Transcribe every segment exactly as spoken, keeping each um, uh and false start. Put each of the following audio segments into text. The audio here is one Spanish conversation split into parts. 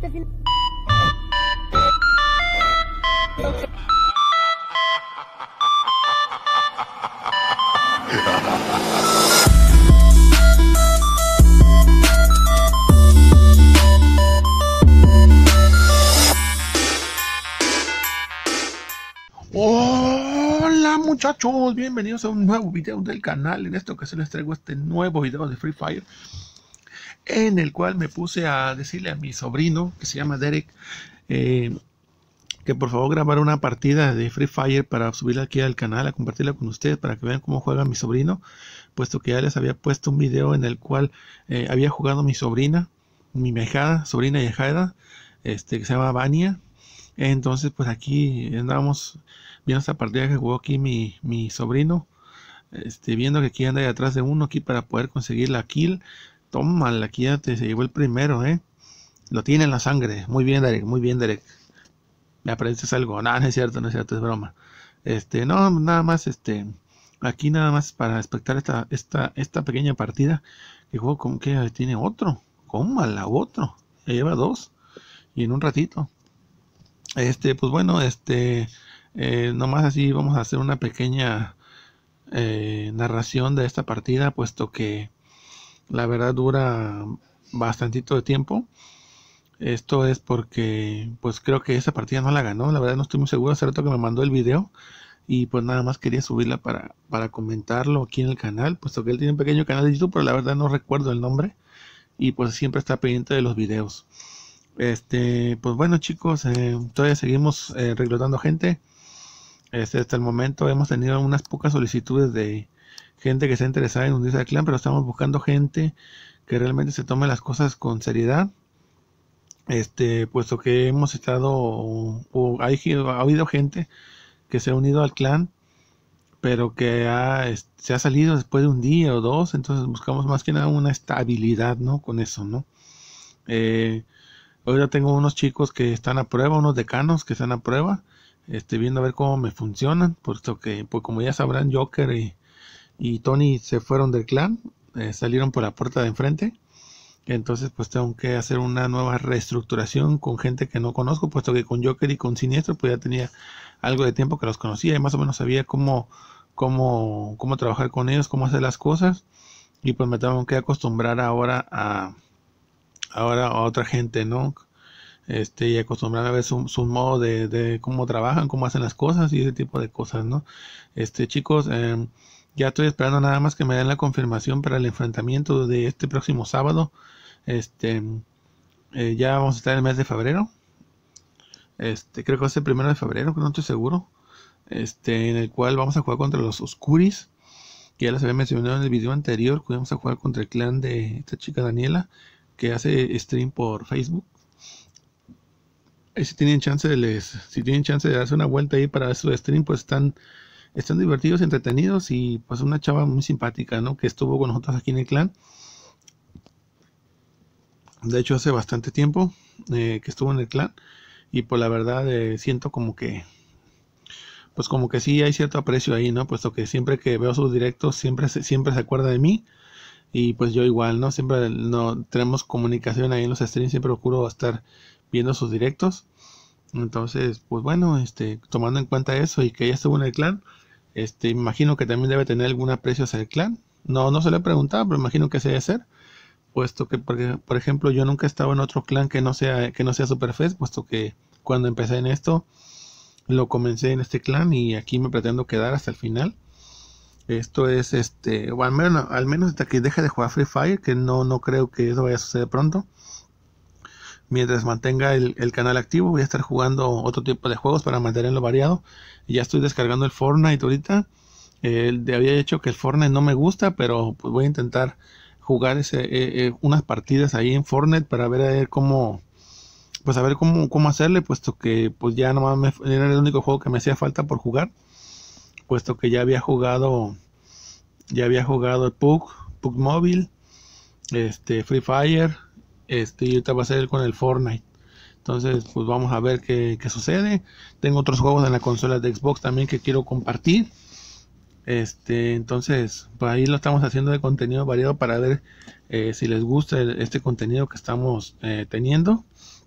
de fin. Hola muchachos, bienvenidos a un nuevo video del canal. En esta ocasión les traigo este nuevo video de Free Fire, en el cual me puse a decirle a mi sobrino, que se llama Derek, eh, que por favor grabara una partida de Free Fire para subirla aquí al canal, a compartirla con ustedes para que vean cómo juega mi sobrino, puesto que ya les había puesto un video en el cual eh, había jugado mi sobrina, mi ahijada, sobrina y ahijada, este, que se llama Vania. Entonces pues aquí andábamos viendo esta partida que jugó aquí mi, mi sobrino, este, viendo que aquí anda detrás de uno aquí para poder conseguir la kill. Toma, aquí ya te se llevó el primero, eh. Lo tiene en la sangre. Muy bien, Derek, muy bien, Derek. Me aprendiste algo. No, no es cierto, no es cierto, es broma. Este, no, nada más, este, aquí nada más para espectar esta, esta, esta pequeña partida que jugó con que tiene otro. ¿Cómo la otro? Ya lleva dos. Y en un ratito. Este, pues bueno, este, eh, nomás así vamos a hacer una pequeña eh, narración de esta partida, puesto que la verdad dura bastantito de tiempo. Esto es porque, pues creo que esa partida no la ganó, la verdad no estoy muy seguro, hace rato que me mandó el video y pues nada más quería subirla para, para comentarlo aquí en el canal, puesto que él tiene un pequeño canal de YouTube, pero la verdad no recuerdo el nombre y pues siempre está pendiente de los videos. Este, pues bueno chicos, eh, todavía seguimos eh, reclutando gente. Este, hasta el momento hemos tenido unas pocas solicitudes de gente que está interesada en unirse al clan, pero estamos buscando gente que realmente se tome las cosas con seriedad. Este, puesto que hemos estado, o, o hay, ha habido gente que se ha unido al clan, pero que ha, es, se ha salido después de un día o dos, entonces buscamos más que nada una estabilidad, ¿no? Con eso, ¿no? Eh, Ahora tengo unos chicos que están a prueba, unos decanos que están a prueba, este, viendo a ver cómo me funcionan, puesto que, pues como ya sabrán, Joker y, y Tony se fueron del clan, eh, salieron por la puerta de enfrente, entonces pues tengo que hacer una nueva reestructuración con gente que no conozco, puesto que con Joker y con Siniestro pues ya tenía algo de tiempo que los conocía y más o menos sabía cómo, cómo, cómo trabajar con ellos, cómo hacer las cosas, y pues me tengo que acostumbrar ahora a... ahora a otra gente, ¿no? Este, y acostumbrar a ver su, su modo de, de cómo trabajan, cómo hacen las cosas y ese tipo de cosas, ¿no? Este, chicos, eh, ya estoy esperando nada más que me den la confirmación para el enfrentamiento de este próximo sábado. Este, eh, ya vamos a estar en el mes de febrero. Este, creo que va a ser el primero de febrero, no estoy seguro. Este, en el cual vamos a jugar contra los Oscuris, que ya les había mencionado en el video anterior, que vamos a jugar contra el clan de esta chica Daniela, que hace stream por Facebook. Y si tienen chance de les, si tienen chance de darse una vuelta ahí para su stream, pues están, están divertidos, entretenidos y pues una chava muy simpática, ¿no? Que estuvo con nosotros aquí en el clan. De hecho hace bastante tiempo eh, que estuvo en el clan y pues la verdad eh, siento como que, pues como que sí hay cierto aprecio ahí, ¿no? Puesto que siempre que veo sus directos siempre se, siempre se acuerda de mí. Y pues yo igual, ¿no? Siempre no tenemos comunicación ahí en los streams, siempre procuro estar viendo sus directos. Entonces, pues bueno, este, tomando en cuenta eso y que ella estuvo en el clan, este, imagino que también debe tener algún aprecio hacia el clan. No, no se le he preguntado, pero imagino que se debe hacer. Puesto que, porque, por ejemplo, yo nunca he estado en otro clan que no sea, que no sea Superfest, puesto que cuando empecé en esto, lo comencé en este clan y aquí me pretendo quedar hasta el final. Esto es este, o al menos, al menos hasta que deje de jugar Free Fire, que no, no creo que eso vaya a suceder pronto. Mientras mantenga el, el canal activo, voy a estar jugando otro tipo de juegos para mantenerlo variado. Ya estoy descargando el Fortnite ahorita. Eh, había hecho que el Fortnite no me gusta, pero pues voy a intentar jugar ese, eh, eh, unas partidas ahí en Fortnite para ver, a ver cómo, pues a ver cómo, cómo hacerle, puesto que pues ya nomás me, era el único juego que me hacía falta por jugar. Puesto que ya había jugado ya había jugado el P U B G, P U B G Mobile, este, Free Fire, este, y ahorita va a ser con el Fortnite. Entonces, pues vamos a ver qué, qué sucede. Tengo otros juegos en la consola de Xbox también que quiero compartir. Este, entonces, pues ahí lo estamos haciendo de contenido variado para ver eh, si les gusta el, este contenido que estamos eh, teniendo.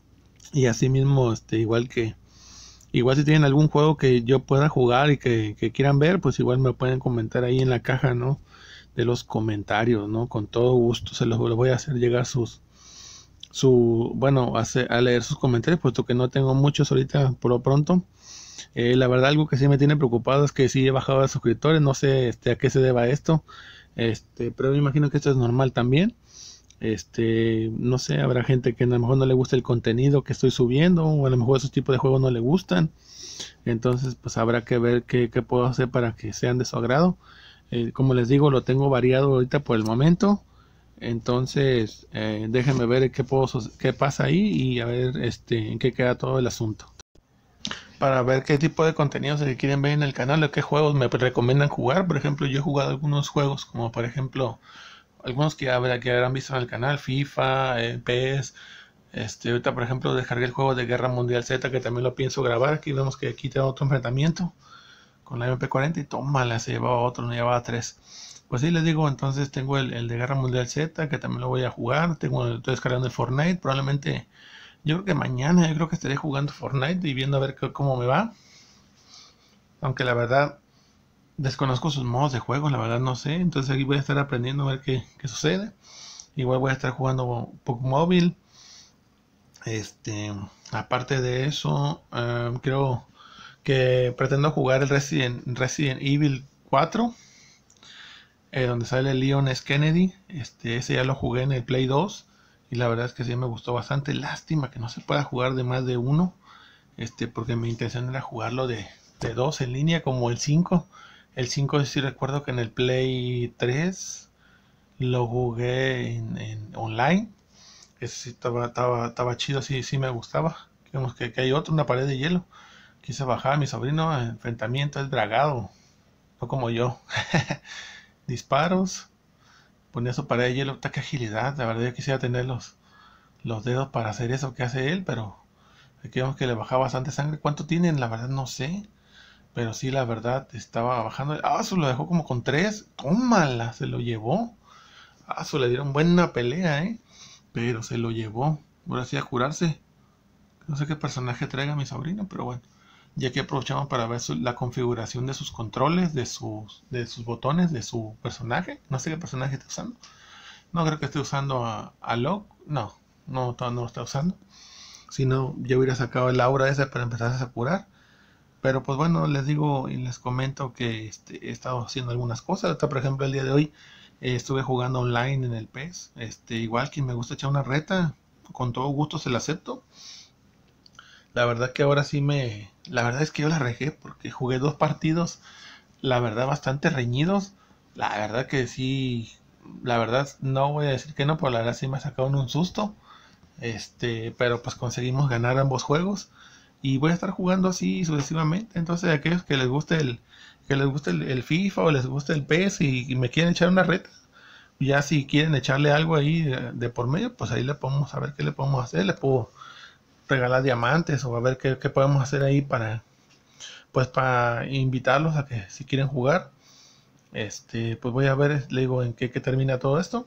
Y así mismo, este, igual que, igual si tienen algún juego que yo pueda jugar y que, que quieran ver, pues igual me pueden comentar ahí en la caja, ¿no? De los comentarios, ¿no? Con todo gusto se los, los voy a hacer llegar sus, su, bueno, a, a leer sus comentarios, puesto que no tengo muchos ahorita por lo pronto. Eh, la verdad, algo que sí me tiene preocupado es que sí he bajado de suscriptores, no sé este, a qué se deba esto, este, pero me imagino que esto es normal también. Este, no sé, habrá gente que a lo mejor no le gusta el contenido que estoy subiendo, o a lo mejor esos tipos de juegos no le gustan. Entonces, pues habrá que ver qué, qué puedo hacer para que sean de su agrado. Eh, como les digo, lo tengo variado ahorita por el momento. Entonces, eh, déjenme ver qué, puedo, qué pasa ahí y a ver este, en qué queda todo el asunto. Para ver qué tipo de contenido se quieren ver en el canal o qué juegos me recomiendan jugar. Por ejemplo, yo he jugado algunos juegos, como por ejemplo, algunos que, habrá, que habrán visto en el canal, FIFA, eh, P E S. Este, ahorita, por ejemplo, descargué el juego de Guerra Mundial Z, que también lo pienso grabar. Aquí vemos que aquí tengo otro enfrentamiento con la M P cuarenta y tómala, se llevaba otro, no llevaba tres. Pues sí, les digo, entonces tengo el, el de Guerra Mundial Z, que también lo voy a jugar. Tengo, estoy descargando el Fortnite, probablemente, yo creo que mañana, yo creo que estaré jugando Fortnite y viendo a ver cómo me va. Aunque la verdad, desconozco sus modos de juego, la verdad no sé. Entonces aquí voy a estar aprendiendo a ver qué, qué sucede. Igual voy a estar jugando Pokémon. Este, aparte de eso, um, creo que pretendo jugar el Resident, Resident Evil cuatro, eh, donde sale Leon S. Kennedy. Este, ese ya lo jugué en el Play dos y la verdad es que sí me gustó bastante. Lástima que no se pueda jugar de más de uno, este, porque mi intención era jugarlo de, de dos en línea como el cinco. El cinco sí recuerdo que en el Play tres lo jugué en, en online. Ese sí estaba, estaba, estaba chido, sí, sí me gustaba. Digamos que, que hay otro, una pared de hielo. Quise bajar a mi sobrino, enfrentamiento, es dragado, no como yo. Disparos, ponía su pared de hielo, ataque agilidad. La verdad yo quisiera tener los, los dedos para hacer eso que hace él, pero aquí vemos que le bajaba bastante sangre. ¿Cuánto tienen? La verdad no sé. Pero sí, la verdad, estaba bajando. Ah, se lo dejó como con tres. Tómala, se lo llevó. Ah, se le dieron buena pelea, eh. Pero se lo llevó. Ahora sí a curarse. No sé qué personaje traiga mi sobrino, pero bueno. Ya que aprovechamos para ver su, la configuración de sus controles, de sus, de sus botones, de su personaje. No sé qué personaje está usando. No creo que esté usando a, a Locke. No, no, no lo está usando. Si no, yo hubiera sacado el aura ese para empezar a curar. Pero pues bueno, les digo y les comento que este, he estado haciendo algunas cosas. Hasta por ejemplo el día de hoy eh, estuve jugando online en el P E S. Este, igual que me gusta echar una reta, con todo gusto se la acepto. La verdad que ahora sí me... La verdad es que yo la regué porque jugué dos partidos, la verdad bastante reñidos. La verdad que sí, la verdad no voy a decir que no, pero la verdad sí me sacaron un susto. Este, pero pues conseguimos ganar ambos juegos y voy a estar jugando así sucesivamente. Entonces aquellos que les guste el que les guste el, el FIFA o les guste el P E S y, y me quieren echar una reta, ya si quieren echarle algo ahí de, de por medio, pues ahí le podemos a ver qué le podemos hacer. Le puedo regalar diamantes o a ver qué, qué podemos hacer ahí para pues para invitarlos a que si quieren jugar. Este, pues voy a ver, le digo en qué, qué termina todo esto.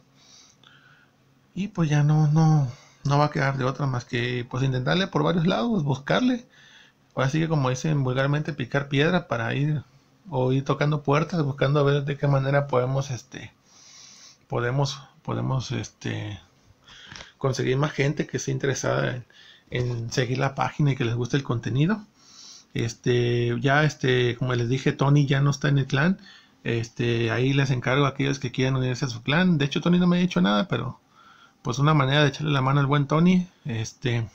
Y pues ya no, no, no va a quedar de otra más que pues intentarle por varios lados, buscarle. Ahora sí que como dicen vulgarmente, picar piedra para ir o ir tocando puertas, buscando a ver de qué manera podemos, este, podemos, podemos, este, conseguir más gente que esté interesada en, en seguir la página y que les guste el contenido. Este, ya, este, como les dije, Tony ya no está en el clan. Este, ahí les encargo a aquellos que quieran unirse a su clan. De hecho, Tony no me ha dicho nada, pero pues una manera de echarle la mano al buen Tony. Este,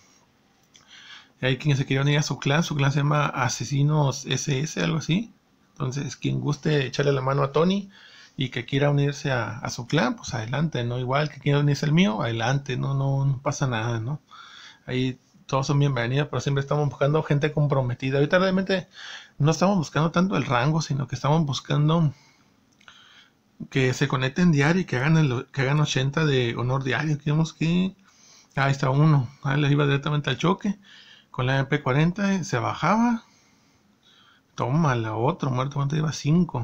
hay quien se quiere unir a su clan, su clan se llama Asesinos S S, algo así. Entonces, quien guste echarle la mano a Tony y que quiera unirse a, a su clan, pues adelante, ¿no? Igual que quiera unirse al mío, adelante, no, no, no pasa nada, ¿no? Ahí todos son bienvenidos, pero siempre estamos buscando gente comprometida. Ahorita realmente no estamos buscando tanto el rango, sino que estamos buscando que se conecten diario y que hagan, el, que hagan ochenta de honor diario. Queremos que... Ahí está uno. Ahí les iba directamente al choque. Con la M P cuarenta se bajaba. Toma la otro muerto. ¿Cuánto lleva? cinco.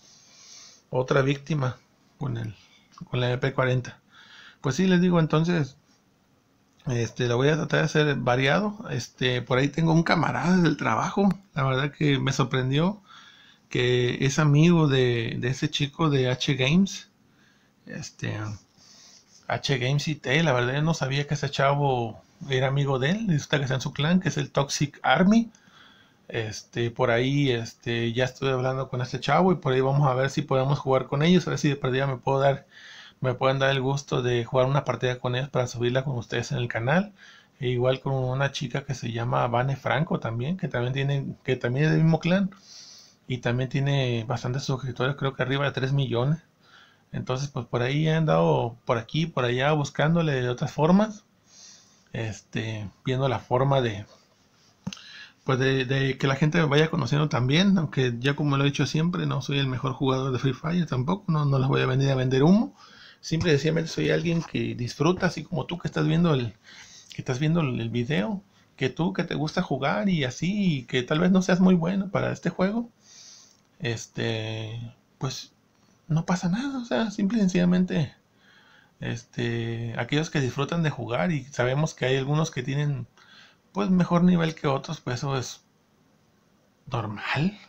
Otra víctima con, el, con la M P cuarenta. Pues sí, les digo, entonces... Este, lo voy a tratar de hacer variado. Este, por ahí tengo un camarada del trabajo. La verdad que me sorprendió que es amigo de, de ese chico de H Games. Este, H Games I T. La verdad yo no sabía que ese chavo era amigo de él. Resulta que está en su clan, que es el Toxic Army. Este, por ahí, este, ya estoy hablando con este chavo y por ahí vamos a ver si podemos jugar con ellos. A ver si de perdida me puedo dar, me pueden dar el gusto de jugar una partida con ellos para subirla con ustedes en el canal. E igual con una chica que se llama Vane Franco también, que también tiene, que también es del mismo clan y también tiene bastantes suscriptores, creo que arriba de tres millones. Entonces, pues por ahí he andado por aquí, por allá buscándole de otras formas, este, viendo la forma de, pues de, de que la gente me vaya conociendo también, aunque ya como lo he dicho siempre, no soy el mejor jugador de Free Fire tampoco, no, no les voy a venir a vender humo. Simple y sencillamente soy alguien que disfruta, así como tú que estás viendo el, que estás viendo el video, que tú que te gusta jugar y así, y que tal vez no seas muy bueno para este juego, este, pues no pasa nada, o sea, simple y sencillamente, este, aquellos que disfrutan de jugar y sabemos que hay algunos que tienen pues mejor nivel que otros, pues eso es normal.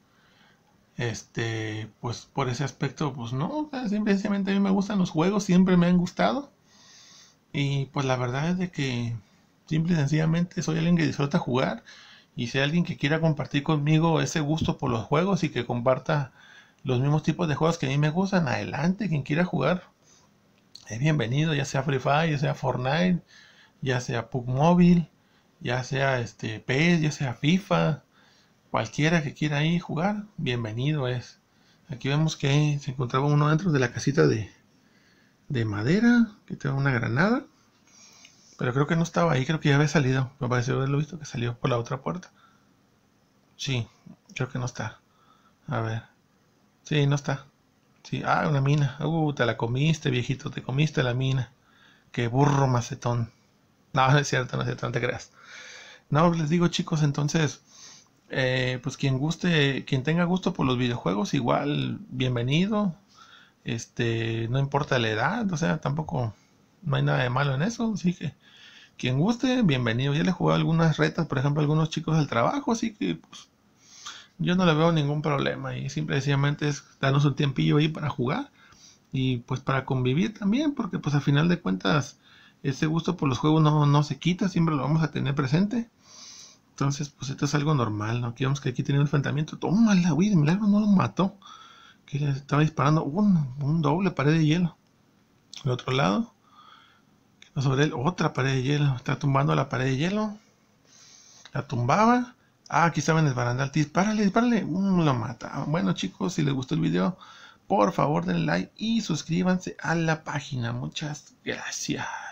Este, pues por ese aspecto, pues no, o sea, simple y sencillamente a mí me gustan los juegos, siempre me han gustado. Y pues la verdad es de que simple y sencillamente soy alguien que disfruta jugar. Y si hay alguien que quiera compartir conmigo ese gusto por los juegos y que comparta los mismos tipos de juegos que a mí me gustan, adelante, quien quiera jugar es bienvenido, ya sea Free Fire, ya sea Fortnite, ya sea P U B Mobile, ya sea este P E S, ya sea FIFA, cualquiera que quiera ir jugar, bienvenido es. Aquí vemos que se encontraba uno dentro de la casita de, de madera, que tiene una granada, pero creo que no estaba ahí, creo que ya había salido, me pareció haberlo visto que salió por la otra puerta. Sí, creo que no está. A ver, sí, no está. Sí, ah, una mina. Uh, te la comiste, viejito, te comiste la mina. Qué burro macetón. No, no es cierto, no es cierto, no te creas. No, les digo chicos, entonces, eh, pues quien guste, quien tenga gusto por los videojuegos, igual, bienvenido. Este, no importa la edad, o sea, tampoco no hay nada de malo en eso, así que quien guste, bienvenido. Ya le he jugado algunas retas, por ejemplo, a algunos chicos del trabajo, así que pues, yo no le veo ningún problema y simple y sencillamente es darnos un tiempillo ahí para jugar y pues para convivir también, porque pues al final de cuentas ese gusto por los juegos no, no se quita, siempre lo vamos a tener presente. Entonces, pues esto es algo normal, ¿no? Aquí vemos que aquí tiene un enfrentamiento. Tómala, güey, de milagro no lo mató. Que le estaba disparando un, un doble pared de hielo. Al otro lado, sobre él, otra pared de hielo. Está tumbando la pared de hielo. La tumbaba. Ah, aquí estaba en el barandal. Dispárale, dispárale. Mm, lo mata. Bueno, chicos, si les gustó el video, por favor denle like y suscríbanse a la página. Muchas gracias.